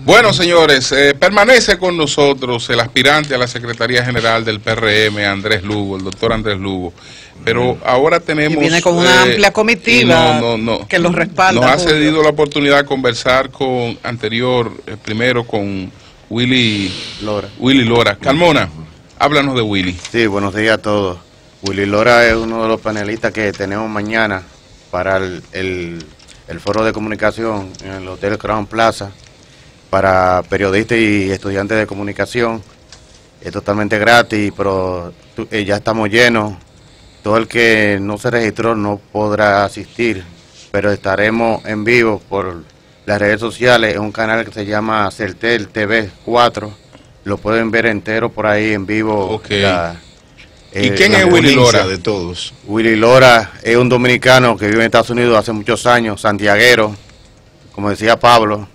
Bueno, señores, permanece con nosotros el aspirante a la Secretaría General del PRM, Andrés Lugo, el doctor Andrés Lugo. Pero ahora tenemos... Y viene con una amplia comitiva que los respalda. Nos ha cedido la oportunidad de conversar primero con Willy Lora. Carmona, háblanos de Willy. Sí, buenos días a todos. Willy Lora es uno de los panelistas que tenemos mañana para el foro de comunicación en el Hotel Crown Plaza para periodistas y estudiantes de comunicación. Es totalmente gratis, pero ya estamos llenos. Todo el que no se registró no podrá asistir, pero estaremos en vivo por las redes sociales. Es un canal que se llama Celtel TV 4. Lo pueden ver entero por ahí en vivo. Okay. ¿Y quién es Willy Lora? De todos. Willy Lora es un dominicano que vive en Estados Unidos hace muchos años, santiaguero, como decía Pablo.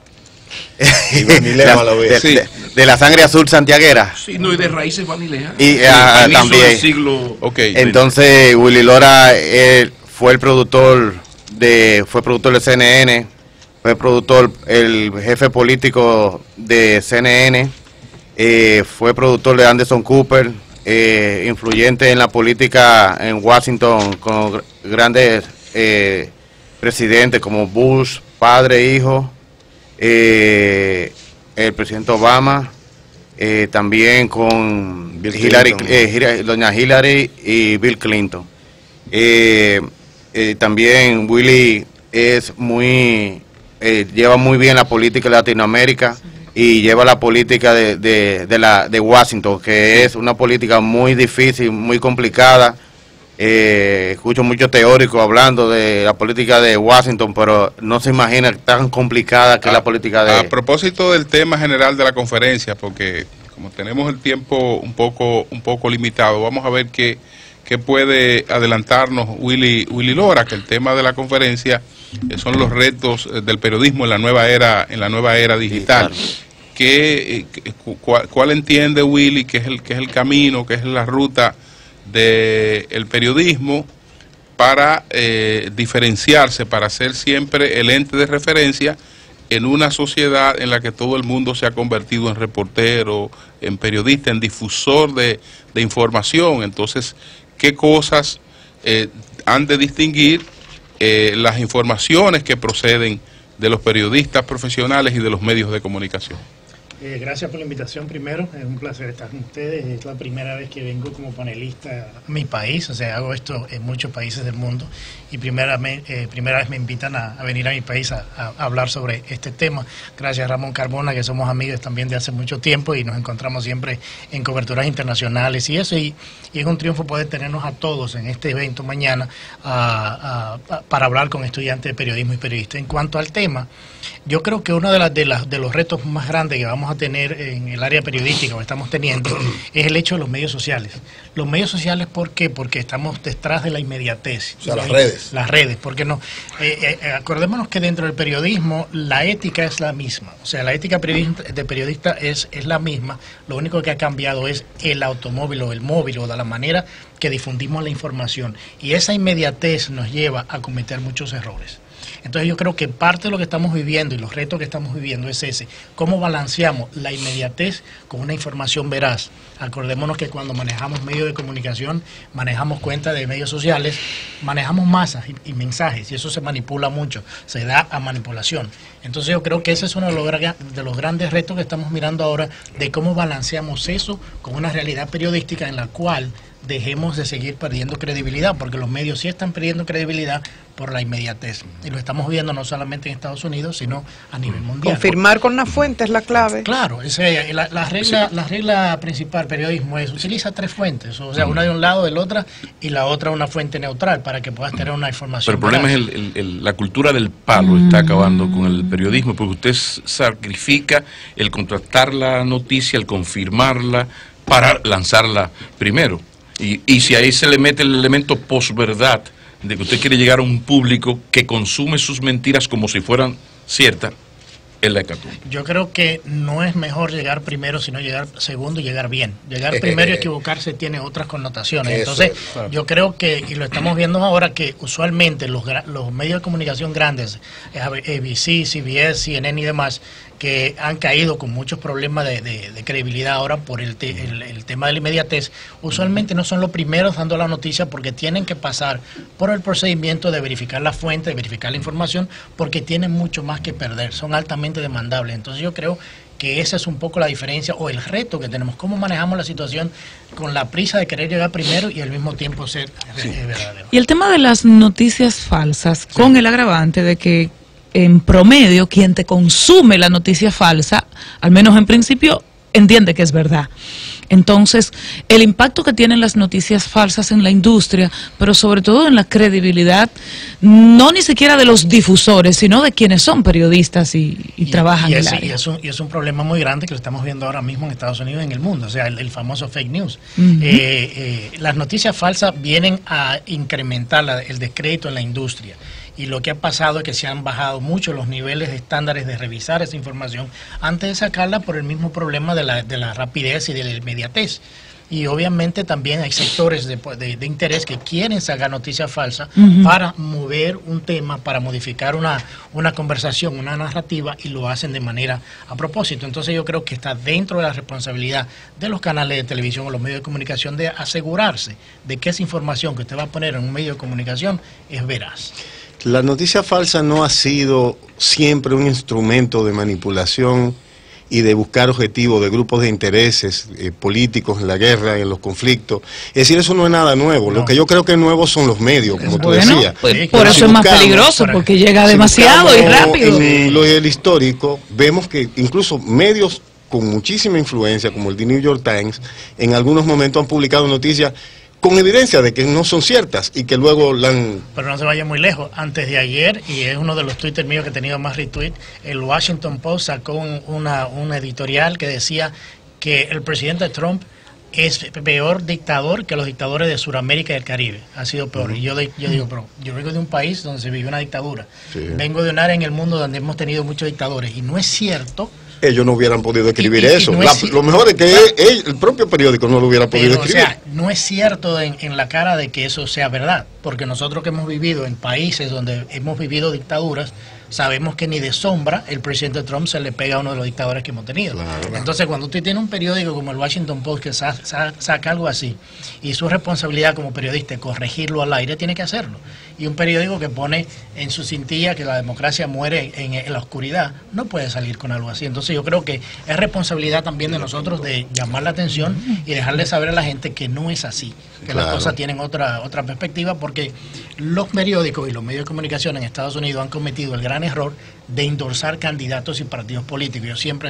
De la sangre azul santiaguera. Sí, no, y de raíces vanileas. Y también. Entonces, Willy Lora fue productor de CNN, el jefe político de CNN, fue productor de Anderson Cooper, influyente en la política en Washington con grandes presidentes como Bush, padre e hijo. El presidente Obama, también con doña Hillary y Bill Clinton. También Willy lleva muy bien la política de Latinoamérica y lleva la política de Washington, que es una política muy difícil, muy complicada. Escucho muchos teóricos hablando de la política de Washington, pero no se imagina tan complicada que es la política de... A propósito del tema general de la conferencia, porque como tenemos el tiempo un poco limitado, vamos a ver qué puede adelantarnos Willy Lora, que el tema de la conferencia son los retos del periodismo en la nueva era digital. ¿Cuál entiende Willy que es el camino, que es la ruta del periodismo para diferenciarse, para ser siempre el ente de referencia en una sociedad en la que todo el mundo se ha convertido en reportero, en periodista, en difusor de información? Entonces, ¿qué cosas han de distinguir las informaciones que proceden de los periodistas profesionales y de los medios de comunicación? Gracias por la invitación primero, es un placer estar con ustedes, es la primera vez que vengo como panelista a mi país, o sea, hago esto en muchos países del mundo y primera vez me invitan a venir a mi país a hablar sobre este tema. Gracias a Ramón Carmona, que somos amigos también de hace mucho tiempo y nos encontramos siempre en coberturas internacionales y eso, y es un triunfo poder tenernos a todos en este evento mañana para hablar con estudiantes de periodismo y periodistas. En cuanto al tema, yo creo que uno de los retos más grandes que vamos a tener en el área periodística, o estamos teniendo, es el hecho de los medios sociales. Los medios sociales, ¿por qué? Porque estamos detrás de la inmediatez. O sea, las redes. Las redes, porque no. Acordémonos que dentro del periodismo la ética es la misma. O sea, la ética de periodista es la misma. Lo único que ha cambiado es el automóvil o el móvil o de la manera que difundimos la información. Y esa inmediatez nos lleva a cometer muchos errores. Entonces yo creo que parte de lo que estamos viviendo y los retos que estamos viviendo es ese, cómo balanceamos la inmediatez con una información veraz. Acordémonos que cuando manejamos medios de comunicación, manejamos cuentas de medios sociales, manejamos masas y mensajes, y eso se manipula mucho, se da a manipulación. Entonces yo creo que ese es uno de los grandes retos que estamos mirando ahora, de cómo balanceamos eso con una realidad periodística en la cual dejemos de seguir perdiendo credibilidad, porque los medios sí están perdiendo credibilidad por la inmediatez. Y lo estamos viendo no solamente en Estados Unidos, sino a nivel mundial. Confirmar con la fuente es la clave. Claro, la regla principal periodismo es utiliza 3 fuentes, o sea, una de un lado, de la otra, y la otra una fuente neutral para que puedas tener una información. Pero el problema es la cultura del palo está acabando con el periodismo, porque usted sacrifica el contrastar la noticia, el confirmarla, para lanzarla primero. Y si ahí se le mete el elemento posverdad, de que usted quiere llegar a un público que consume sus mentiras como si fueran ciertas, es la hecatombe. Yo creo que no es mejor llegar primero, sino llegar segundo y llegar bien. Llegar primero y equivocarse tiene otras connotaciones. Entonces, yo creo que, y lo estamos viendo ahora, que usualmente los medios de comunicación grandes, ABC, CBS, CNN y demás, que han caído con muchos problemas de credibilidad ahora por el tema de la inmediatez, usualmente no son los primeros dando la noticia porque tienen que pasar por el procedimiento de verificar la fuente, de verificar la información, porque tienen mucho más que perder, son altamente demandables. Entonces yo creo que esa es un poco la diferencia o el reto que tenemos, cómo manejamos la situación con la prisa de querer llegar primero y al mismo tiempo ser verdadero. Y el tema de las noticias falsas, con el agravante de que en promedio quien te consume la noticia falsa, al menos en principio, entiende que es verdad. Entonces, el impacto que tienen las noticias falsas en la industria, pero sobre todo en la credibilidad, no ni siquiera de los difusores, sino de quienes son periodistas y trabajan en el área. Y es un problema muy grande que lo estamos viendo ahora mismo en Estados Unidos y en el mundo, o sea, el famoso fake news. Las noticias falsas vienen a incrementar el descrédito en la industria. Y lo que ha pasado es que se han bajado mucho los niveles de estándares de revisar esa información antes de sacarla por el mismo problema de la rapidez y de la inmediatez. Y obviamente también hay sectores de interés que quieren sacar noticias falsas para mover un tema, para modificar una conversación, una narrativa, y lo hacen de manera a propósito. Entonces yo creo que está dentro de la responsabilidad de los canales de televisión o los medios de comunicación de asegurarse de que esa información que usted va a poner en un medio de comunicación es veraz. La noticia falsa no ha sido siempre un instrumento de manipulación y de buscar objetivos de grupos de intereses políticos en la guerra, en los conflictos. Es decir, eso no es nada nuevo. No. Lo que yo creo que es nuevo son los medios, como tú decías. Pues, por eso es más peligroso, porque llega demasiado y rápido. En lo histórico, vemos que incluso medios con muchísima influencia, como el The New York Times, en algunos momentos han publicado noticias con evidencia de que no son ciertas y que luego la han... Pero no se vaya muy lejos. Antes de ayer, y es uno de los Twitter míos que ha tenido más retweet, el Washington Post sacó un editorial que decía que el presidente Trump es peor dictador que los dictadores de Sudamérica y el Caribe. Ha sido peor. Y yo digo, pero yo vengo de un país donde se vive una dictadura. Sí. Vengo de un área en el mundo donde hemos tenido muchos dictadores. Y no es cierto... Ellos no hubieran podido escribir eso. Lo mejor es que el propio periódico no lo hubiera podido escribir. O sea, no es cierto en la cara de que eso sea verdad, porque nosotros que hemos vivido en países donde hemos vivido dictaduras, sabemos que ni de sombra el presidente Trump se le pega a uno de los dictadores que hemos tenido. Claro. Entonces, cuando usted tiene un periódico como el Washington Post que saca algo así, y su responsabilidad como periodista es corregirlo al aire, tiene que hacerlo. Y un periódico que pone en su cintilla que la democracia muere en la oscuridad, no puede salir con algo así. Entonces yo creo que es responsabilidad también de nosotros de llamar la atención y dejarle saber a la gente que no es así, que claro, las cosas tienen otra perspectiva, porque los periódicos y los medios de comunicación en Estados Unidos han cometido el gran error de endorsar candidatos y partidos políticos. Yo siempre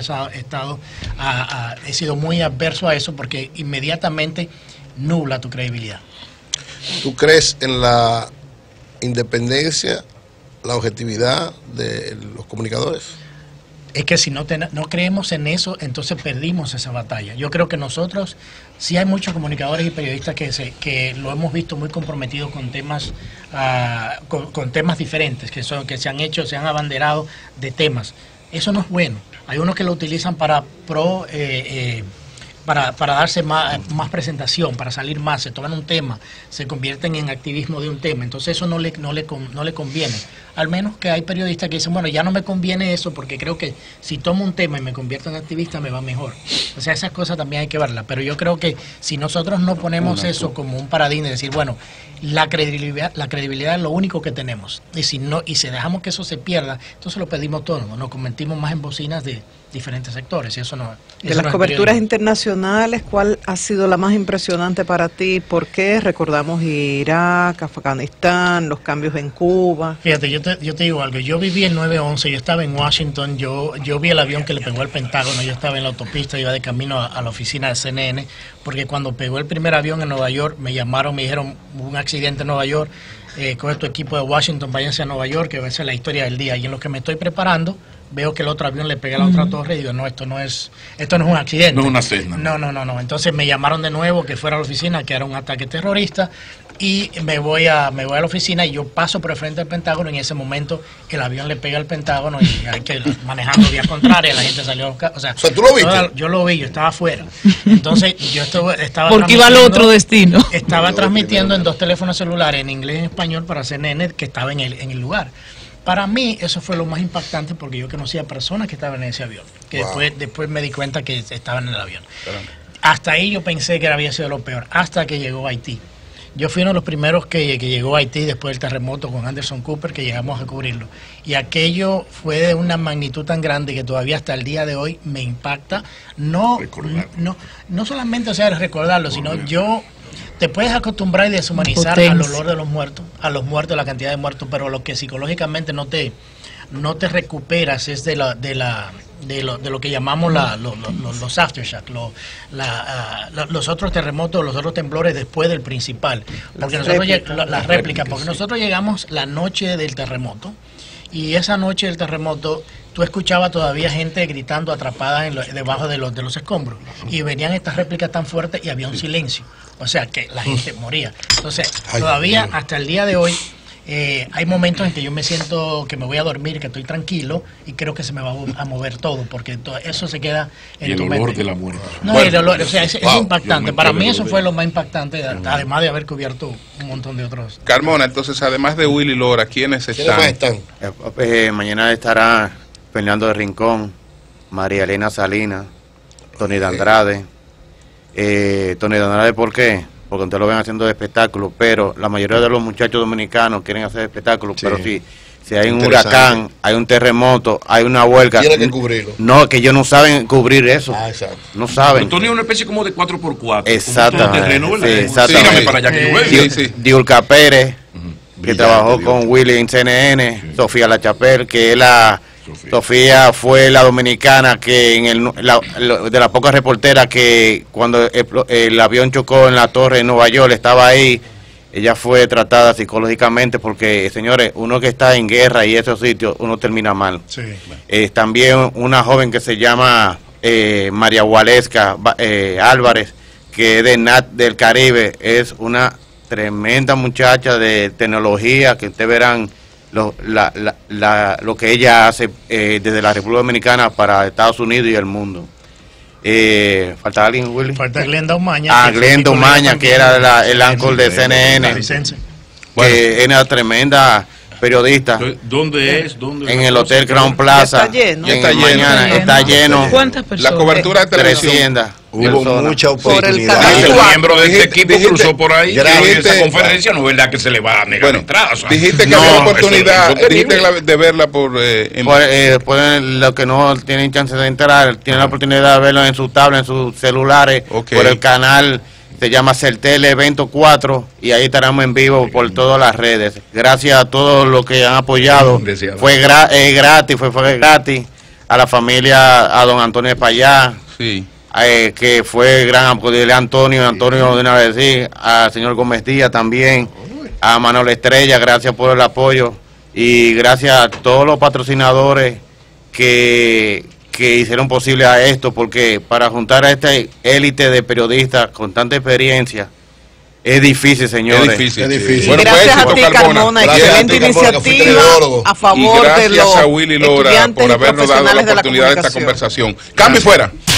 he sido muy adverso a eso, porque inmediatamente nubla tu credibilidad. ¿Tú crees en la independencia, la objetividad de los comunicadores? Es que si no creemos en eso, entonces perdimos esa batalla. Yo creo que nosotros, sí hay muchos comunicadores y periodistas que lo hemos visto muy comprometidos con temas con temas diferentes, que se han abanderado de temas. Eso no es bueno. Hay unos que lo utilizan para darse más presentación, para salir más, se toman un tema, se convierten en activismo de un tema, entonces eso no le conviene. Al menos que hay periodistas que dicen, bueno, ya no me conviene eso porque creo que si tomo un tema y me convierto en activista me va mejor. O sea, esas cosas también hay que verlas, pero yo creo que si nosotros no ponemos eso como un paradigma de decir, bueno, la credibilidad es lo único que tenemos, y si dejamos que eso se pierda, entonces lo pedimos todo, nos convertimos más en bocinas de diferentes sectores, y eso no. De las coberturas internacionales, ¿cuál ha sido la más impresionante para ti? ¿Por qué? Recordamos Irak, Afganistán, los cambios en Cuba. Fíjate, yo te digo algo, yo viví el 9/11, yo estaba en Washington, yo vi el avión que le pegó al Pentágono, yo estaba en la autopista, iba de camino a la oficina de CNN, porque cuando pegó el primer avión en Nueva York, me llamaron, me dijeron, hubo un accidente en Nueva York, coge tu equipo de Washington, váyanse a Nueva York, que va a ser la historia del día, y en lo que me estoy preparando, veo que el otro avión le pega a la otra torre y digo, no, esto no es un accidente. No es una Cessna. No. Entonces me llamaron de nuevo que fuera a la oficina, que era un ataque terrorista, y me voy a la oficina y yo paso por el frente del Pentágono, y en ese momento el avión le pega al Pentágono y hay que manejando vía contraria, la gente salió, o sea, ¿tú lo viste? Yo lo vi, yo estaba afuera. Entonces yo estaba porque iba al otro destino. Estaba transmitiendo en 2 teléfonos celulares en inglés y en español para CNN, que estaba en el lugar. Para mí eso fue lo más impactante porque yo conocía personas que estaban en ese avión, que después me di cuenta que estaban en el avión. Hasta ahí yo pensé que había sido lo peor, hasta que llegó Haití. Yo fui uno de los primeros que llegó a Haití después del terremoto con Anderson Cooper, que llegamos a cubrirlo. Y aquello fue de una magnitud tan grande que todavía hasta el día de hoy me impacta. No solamente, o sea, recordarlo, sino yo... Te puedes acostumbrar y deshumanizar al olor de los muertos, la cantidad de muertos, pero lo que psicológicamente no te recuperas es de lo que llamamos los aftershocks, los otros terremotos, los otros temblores después del principal. Porque las réplicas, porque nosotros llegamos la noche del terremoto, y esa noche del terremoto tú escuchabas todavía gente gritando atrapada debajo de los escombros, y venían estas réplicas tan fuertes y había un silencio, o sea que la gente moría. Entonces todavía hasta el día de hoy hay momentos en que yo me siento que me voy a dormir, que estoy tranquilo y creo que se me va a mover todo, porque eso se queda en tu mente. El olor de la muerte. No, el olor, o sea, es impactante. Para mí eso fue lo más impactante, además de haber cubierto un montón de otros. Carmona, entonces, además de Willy Lora, ¿quiénes están? Mañana estará Fernando de Rincón, María Elena Salinas, Tony de Andrade. Tony de Andrade, ¿por qué? Porque ustedes lo ven haciendo espectáculos, pero la mayoría de los muchachos dominicanos quieren hacer espectáculos, pero si hay un huracán, hay un terremoto, hay una huelga, tienen que cubrirlo. No, que ellos no saben cubrir eso. Exacto. No saben. Antonio es una especie como de 4x4. Exactamente. Sígame para allá que yo veo. Diulca Pérez, que trabajó con Willy en CNN, Sofía La Chapelle, que es Sofía fue la dominicana que de las pocas reporteras que cuando el avión chocó en la torre en Nueva York estaba ahí. Ella fue tratada psicológicamente porque, señores, uno que está en guerra y esos sitios, uno termina mal. También una joven que se llama María Gualesca Álvarez, que es de NAT del Caribe, es una tremenda muchacha de tecnología que ustedes verán lo que ella hace desde la República Dominicana para Estados Unidos y el mundo. ¿Falta alguien, Willy? Falta Glenda Umaña. Glenda Umaña, que era el anchor de CNN. Que es una tremenda periodista. ¿Dónde es? En el Hotel Crown Plaza. Está lleno. ¿Cuántas personas? La cobertura de televisión. 300. Hubo mucha oportunidad. El miembro de este equipo cruzó por ahí. En esa conferencia no es verdad que se le va a negar entrada. O sea, dijiste que había oportunidad de verla por... los que no tienen chance de entrar, tienen la oportunidad de verlo en su tablet, en sus celulares, por el canal. Se llama Certel Evento 4 y ahí estaremos en vivo por todas las redes. Gracias a todos los que han apoyado. Fue gratis, fue gratis. A la familia, a don Antonio Espallá, que fue gran apoyo de Antonio de una vez sí, al señor Gómez Díaz también, a Manuel Estrella, gracias por el apoyo y gracias a todos los patrocinadores que hicieron posible a esto, porque para juntar a esta élite de periodistas con tanta experiencia es difícil, señores. Es difícil. Bueno, gracias a ti, Carmona, excelente iniciativa a favor de los a Willy Lora por habernos dado la oportunidad de esta conversación. Cambio fuera.